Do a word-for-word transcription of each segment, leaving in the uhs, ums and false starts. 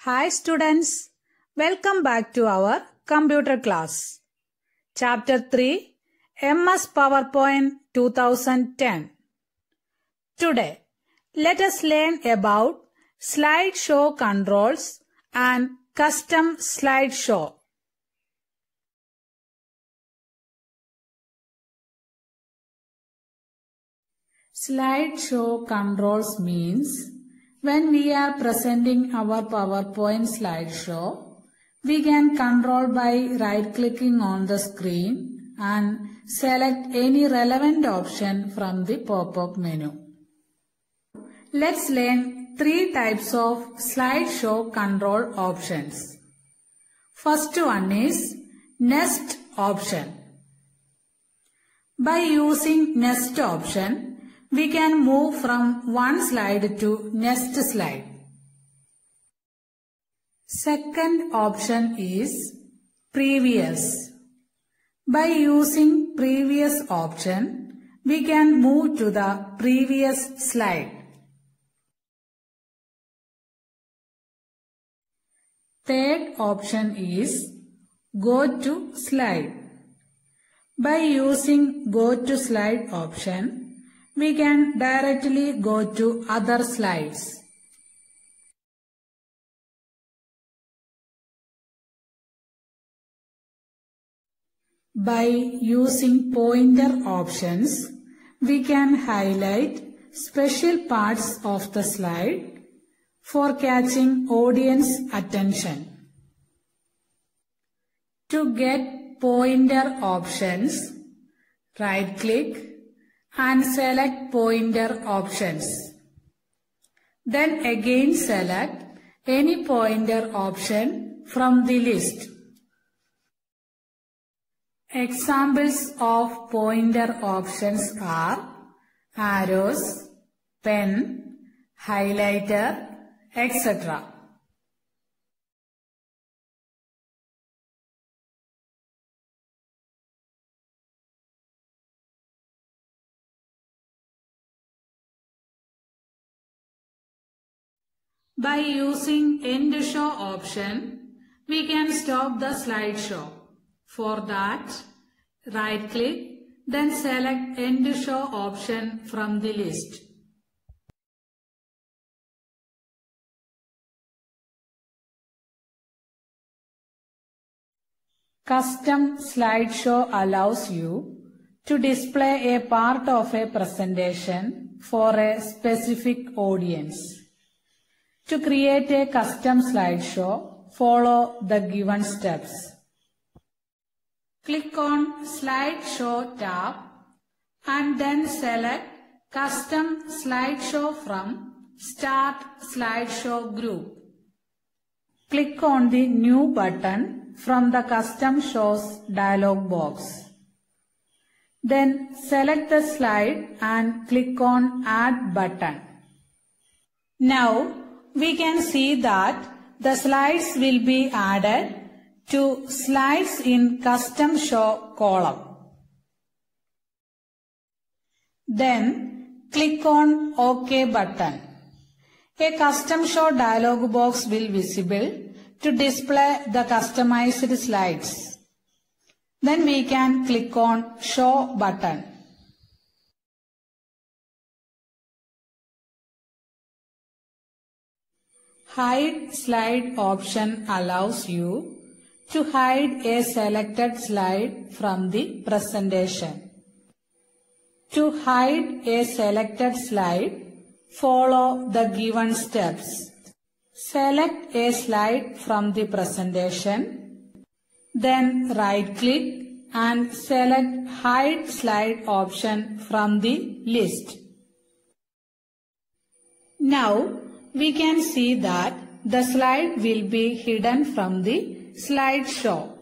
Hi students, welcome back to our computer class. Chapter three, M S PowerPoint twenty ten. Today, let us learn about slideshow controls and custom slideshow. Slideshow controls means when we are presenting our PowerPoint slideshow, we can control by right-clicking on the screen and select any relevant option from the pop-up menu. Let's learn three types of slideshow control options. First one is Next option. By using Next option, we can move from one slide to next slide. Second option is Previous. By using Previous option, we can move to the previous slide. Third option is Go to Slide. By using Go to Slide option, we can directly go to other slides. By using pointer options, we can highlight special parts of the slide for catching audience attention. To get pointer options, right-click and select pointer options. Then again select any pointer option from the list. Examples of pointer options are arrows, pen, highlighter, et cetera. By using End Show option, we can stop the slideshow. For that, right-click, then select End Show option from the list. Custom slideshow allows you to display a part of a presentation for a specific audience. To create a custom slideshow, follow the given steps. Click on Slideshow tab and then select Custom Slideshow from Start Slideshow group. Click on the New button from the Custom Shows dialog box. Then select the slide and click on Add button. Now, we can see that the slides will be added to Slides in Custom Show column. Then click on OK button. A Custom Show dialog box will be visible to display the customized slides. Then we can click on Show button. Hide slide option allows you to hide a selected slide from the presentation. To hide a selected slide, follow the given steps. Select a slide from the presentation, then right-click and select Hide Slide option from the list. Now, we can see that the slide will be hidden from the slideshow.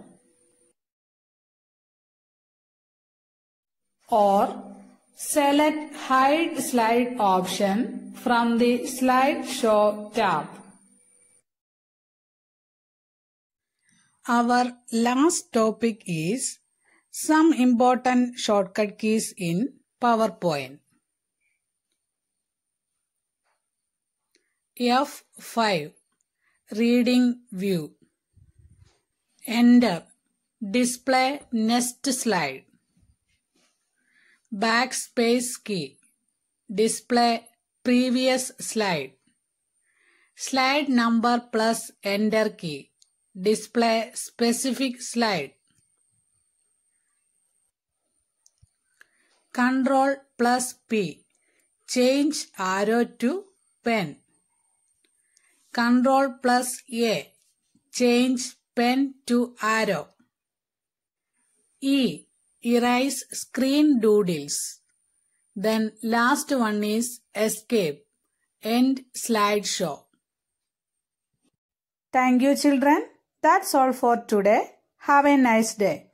Or select Hide Slide option from the Slideshow tab. Our last topic is some important shortcut keys in PowerPoint. F five reading view. Enter. Display next slide. Backspace key. Display previous slide. Slide number plus enter key. Display specific slide. Control plus P. Change arrow to pen. Control plus A. Change pen to arrow. E. Erase screen doodles. Then last one is escape. End slideshow. Thank you, children. That's all for today. Have a nice day.